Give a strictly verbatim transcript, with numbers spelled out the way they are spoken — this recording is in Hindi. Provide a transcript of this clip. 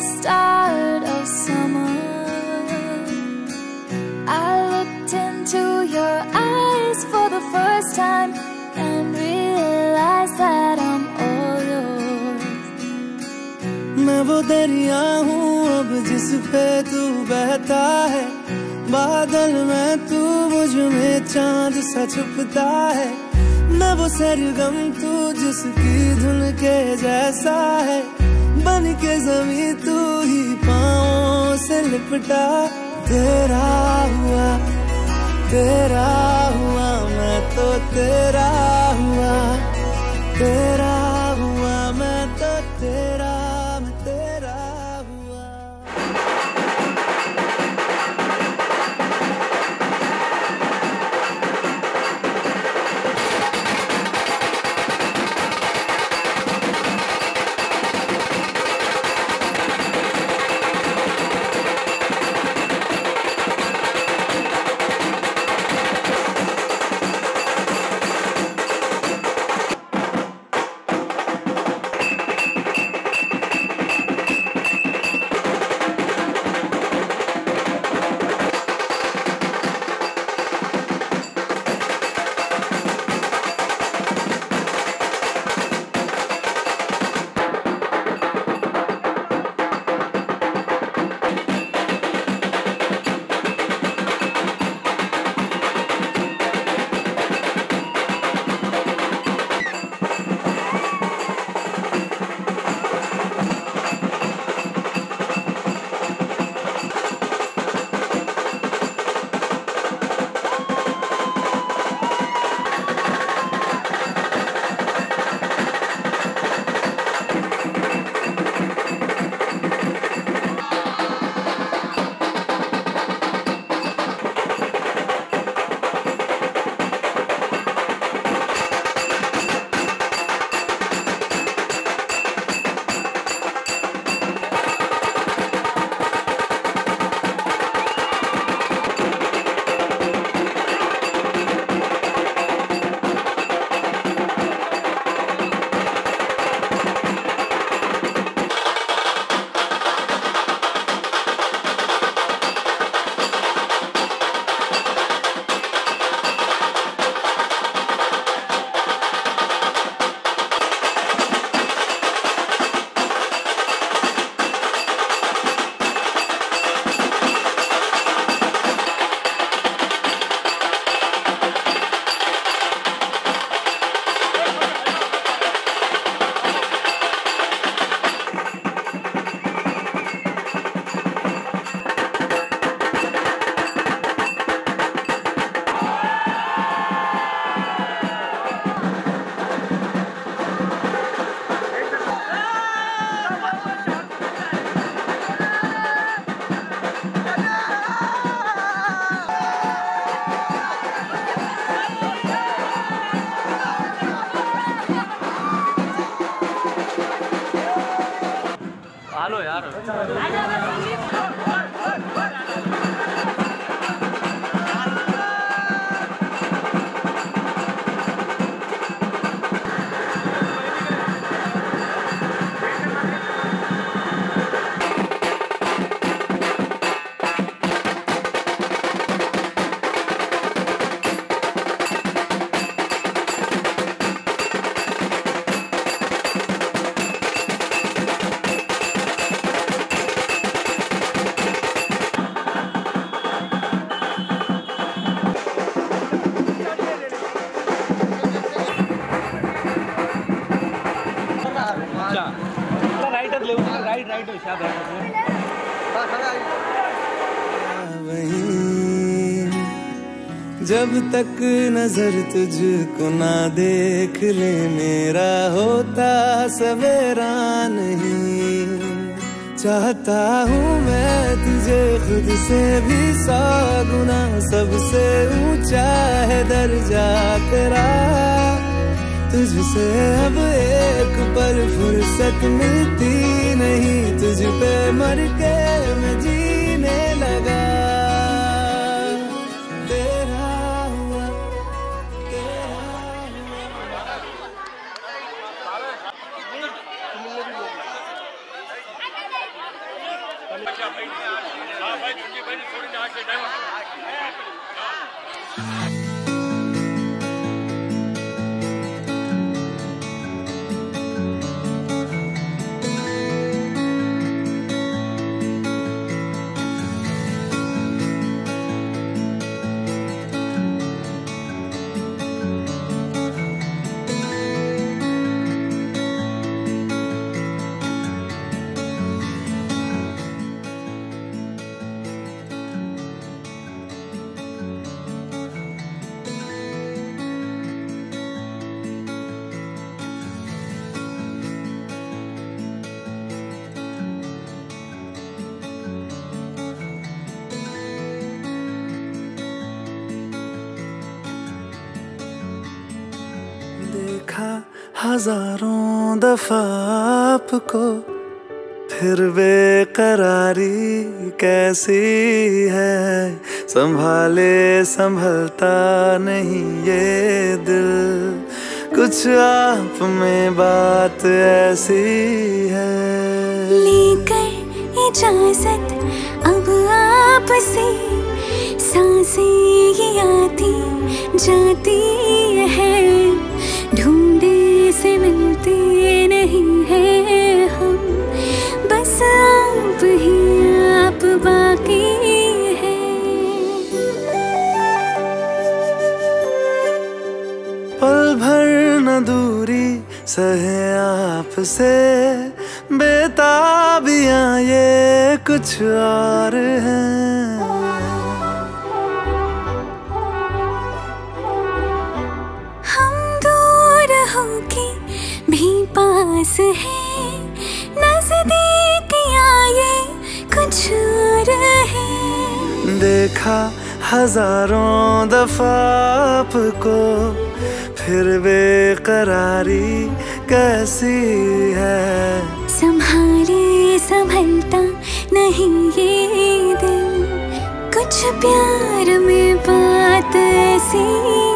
start of summer, I looked into your eyes for the first time and realized that I'm all yours. मैं वो दरिया हूँ अब जिस पे तू बहता है, बादल में तू मुझ में चांद सा छुपता है। मैं वो सरगम तू जिसकी धुन के जैसा है, बन के जमी तू ही पाँवों से लिपटा। तेरा हुआ तेरा हुआ मैं तो तेरा हुआ, तेरा हुआ मैं तो तेरा, मैं तेरा हुआ। हेलो यार राइट राइट जब तक नजर तुझको ना देख ले, मेरा होता सवेरा नहीं। चाहता हूँ मैं तुझे खुद से भी सौ गुना, सबसे ऊंचा है दर्जा तेरा। तुझसे अब एक पल फुर्सत मिलती नहीं, तुझ पे मर के मैं जीने लगा। देखा हजारों दफा आपको, फिर बेकरारी कैसी है। संभाले संभलता नहीं ये दिल, कुछ आप में बात ऐसी है। लेकर इजाजत अब आपसे, सांसें ये आती जाती है। ढूंढे से मिलते नहीं है हम, बस आप ही आप बाकी है। पल भर न दूरी सहे आपसे, बेताबियां ये कुछ और हैं। भी पास है, नजदीकियां ये कुछ और है। देखा हजारों दफा आपको, फिर बेकरारी कैसी है। संभाले संभलता नहीं ये दिल, कुछ प्यार में बात ऐसी